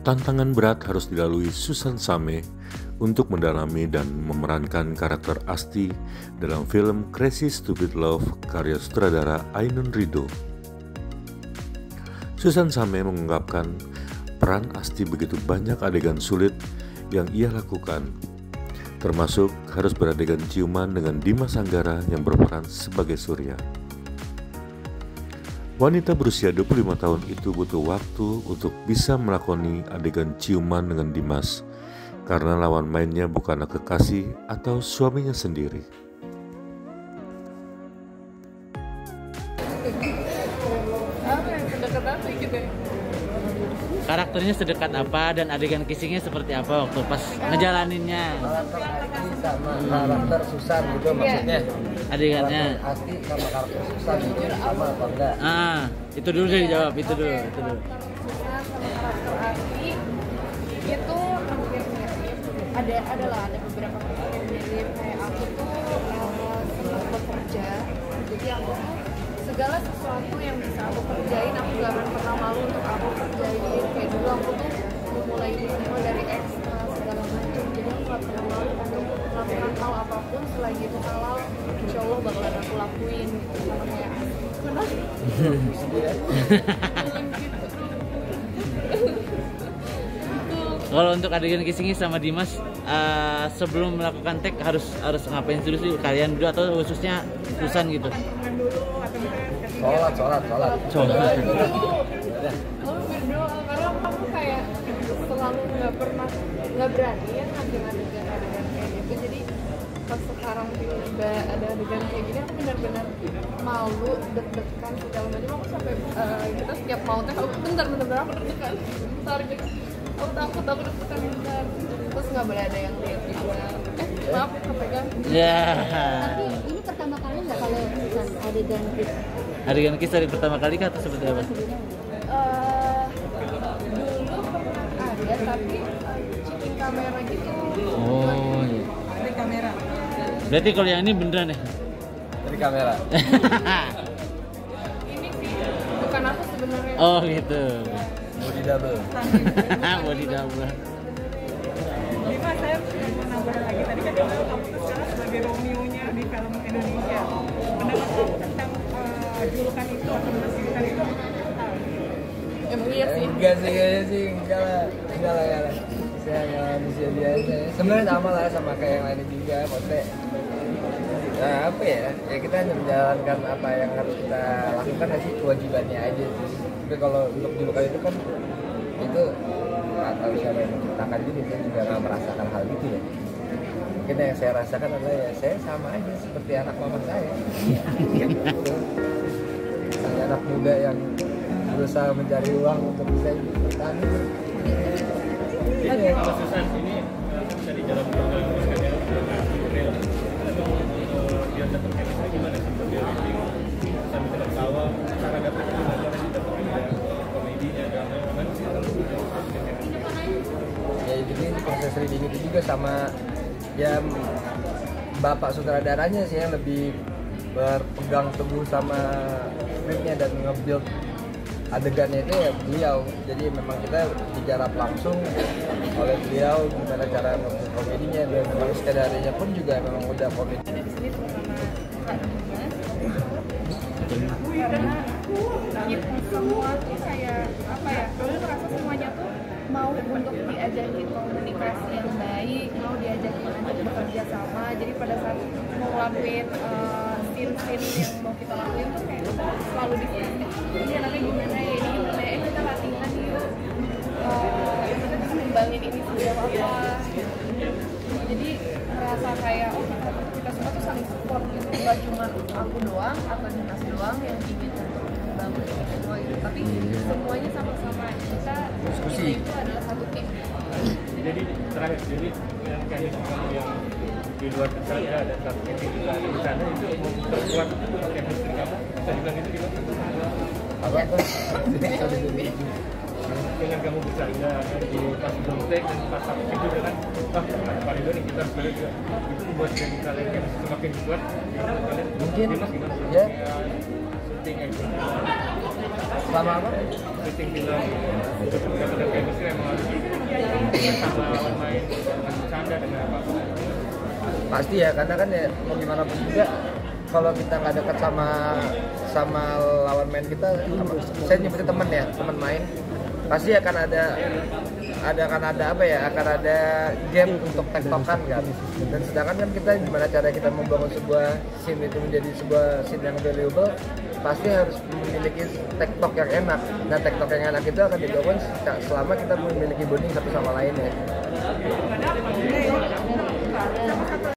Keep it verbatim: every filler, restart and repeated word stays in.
Tantangan berat harus dilalui Susan Same untuk mendalami dan memerankan karakter Asti dalam film Crazy Stupid Love karya sutradara Ainun Ridho. Susan Same mengungkapkan peran Asti begitu banyak adegan sulit yang ia lakukan, termasuk harus beradegan ciuman dengan Dimas Anggara yang berperan sebagai Surya. Wanita berusia dua puluh lima tahun itu butuh waktu untuk bisa melakoni adegan ciuman dengan Dimas karena lawan mainnya bukanlah kekasih atau suaminya sendiri. Karakternya sedekat apa dan adegan kissingnya seperti apa waktu pas ngejalaninnya? Sama karakter Susan gitu maksudnya. Adegannya. Asti sama karakter Susan itu sama apa enggak? Ah, itu dulu deh dijawab, itu dulu, itu dulu. Susan sama karakter Asti itu hampir mirip. Ada adalah ada beberapa karakter yang mirip. Kayak aku tuh uh, senang bekerja, jadi aku tuh segala sesuatu yang bisa aku kerjain aku gak akan pernah malu untuk aku kerjain. Kayak dulu aku tuh memulai ini semua dari ekstra segala macam, jadi aku gak pernah malu untuk melakukan hal apapun selagi itu halal, insya Allah bakalan aku lakuin gitu. Sama kayak benar Kalau untuk adegan kissingnya sama Dimas, uh, sebelum melakukan take harus harus ngapain dulu sih kalian dulu atau khususnya Susan gitu? Sholat, sholat, sholat. Sholat. Lalu berdoa karena aku kayak selalu nggak pernah nggak berani ya ngambil adegan-adegan kayak gitu. Jadi pas sekarang tiba-tiba ada adegan kayak gini aku benar-benar malu, deg-degan segala macam. Aku sampai uh, kita setiap mau teh aku bentar bentar aku deg-degan, bentar gitu. Aku takut aku deg-degan bentar. Terus nggak boleh ada yang lihat juga. Eh maaf kepegang. Ya. Tapi ini pertama kali nggak kalau bukan adegan kiss? Adegan kiss dari pertama kali kah atau seperti apa? Uh, dulu pernah ada tapi uh, cheating kamera gitu. Oh iya. Ada kamera. Berarti kalau yang ini beneran ya? Dari kamera. Ini sih bukan aku sebenarnya. Oh gitu. Body double. Body double. Lima, saya mau nambah lagi tadi kan kamu kamu tuh sekarang sebagai Romeo-nya di film Indonesia. Pendapat kamu tentang uh, julukan itu atau julukan itu? Emang iya sih. Enggak sih, kayaknya sih enggak lah, enggak lah, enggak lah. Saya nggak manusia biasa. Sebenarnya sama lah sama kayak yang lainnya juga, maksudnya. Nah apa ya? Ya kita hanya menjalankan apa yang harus kita lakukan aja kewajibannya aja sih. Tapi kalau untuk julukan itu kan itu nggak tahu siapa yang menciptakan, jadi saya juga nggak merasakan hal itu ya. Mungkin yang saya rasakan adalah ya saya sama aja seperti anak mama saya. Saya anak muda yang berusaha mencari uang untuk bisa hidup bertahan. Jadi kalau Susan ini bisa dijalankan dalam misalnya real biar tetap chemistry gimana sih dia reading sambil ketawa cara dapet gimana sih dapat komedinya drama gimana sih? Ya jadi proses reading itu juga sama ya bapak sutradaranya sih yang lebih berpegang teguh sama skripnya dan nge-build adegannya itu ya beliau. Jadi memang kita digarap langsung oleh beliau gimana cara nge-build komedinya, dan memang skenario pun juga memang udah komedi. Ada di sini bersama Kak Dimas. Karena kita semua tuh kayak apa ya? Aku merasa semuanya tuh mau untuk diajakin komunikasi yang baik, mau diajakin untuk bekerja sama. Jadi pada saat mau ngelakuin uh, scene-scene yang mau kita lakuin tuh kayak selalu diskusi. Ini anaknya gimana ya, ini gimana ya, eh kita latihan yuk. Uh, kita bisa ngembangin ini seperti apa. Jadi merasa kayak oh kita, kita semua tuh saling support gitu. Gak cuma aku doang atau Dimas doang yang ingin untuk membangun ini semua gitu. Tapi semuanya sama-sama kita Diskusi. itu adalah satu tim. Jadi terakhir, jadi yang kayak kamu yang di luar bercanda dan satunya di luar bercanda itu memperkuat chemistry kamu, bisa dibilang itu gimana? Apa tuh? Dengan kamu bercanda di pas belum take dan pas aku itu dengan ah paling nih kita sebenarnya juga itu membuat jadi kalian semakin kuat. Gimana kalian? Mungkin Dimas gimana? ya Syuting aja. Selama apa? syuting film nggak ada chemistry emang harus sama lawan main dengan bercanda dengan apa Pasti ya, karena kan ya mau gimana pun juga kalau kita nggak dekat sama sama lawan main kita, sama- saya nyebutnya teman ya, teman main, pasti akan ada ada akan ada apa ya, akan ada gap untuk tektokan kan. Dan sedangkan kan kita gimana cara kita membangun sebuah scene itu menjadi sebuah scene yang valuable, pasti harus memiliki tektok yang enak. Nah, tektok yang enak itu akan dibangun selama kita memiliki bonding satu sama lain ya.